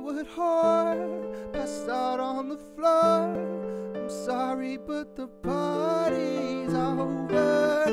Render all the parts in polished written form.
Hollywood whore passed out on the floor. I'm sorry, but the party's over.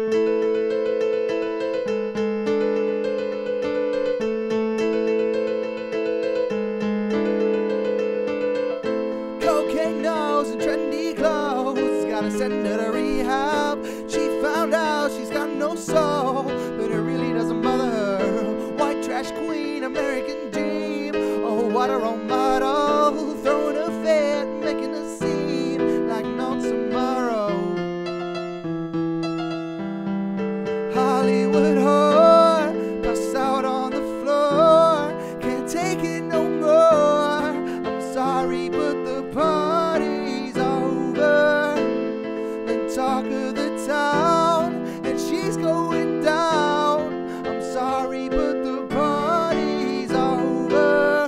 Cocaine nose and trendy clothes, gotta send her to rehab. She found out she's got no soul, but it really doesn't bother her. White trash queen, American dream, oh what a role model. Throwing a fit, making a scene like no tomorrow. Hollywood whore passed out on the floor. Can't take it no more. I'm sorry, but the party's over. The talk of the town, and she's going down. I'm sorry, but the party's over.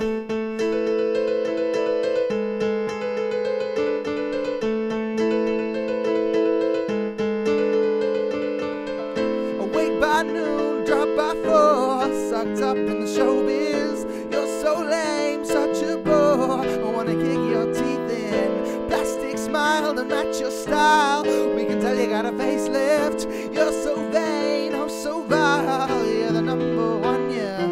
Awake by noon, drop by 4, sucked up in the showbiz. You're so lame, such a bore. I wanna kick your teeth in. Plastic smile to match your style. We can tell you got a facelift. You're so vain, oh so vile. You're the number one, yeah.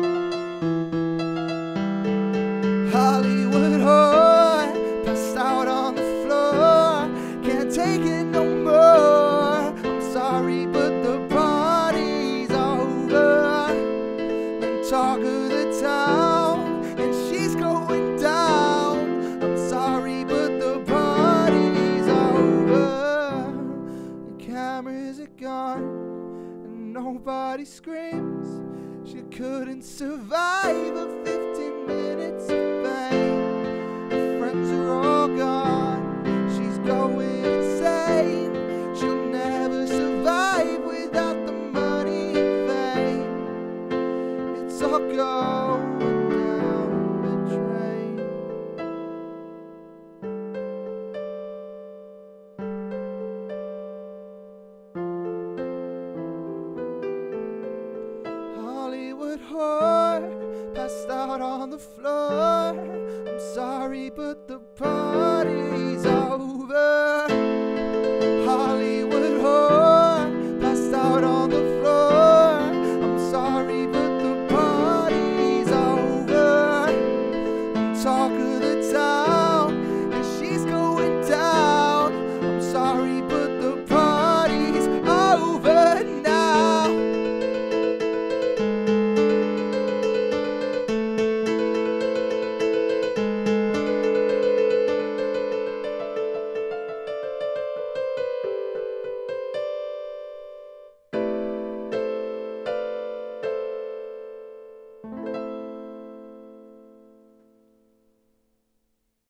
Hollywood whore passed out on the floor. Can't take it no more. I'm sorry, but the party's over. And talk of the town, and she's going down. I'm sorry, but the party's over. The cameras are gone, and nobody screams. She couldn't survive a 15 minutes of fame. Her friends are all gone, she's going insane. She'll never survive without the money and fame. It's all going down the drain. Hollywood whore passed out on the floor. I'm sorry, but the party's over.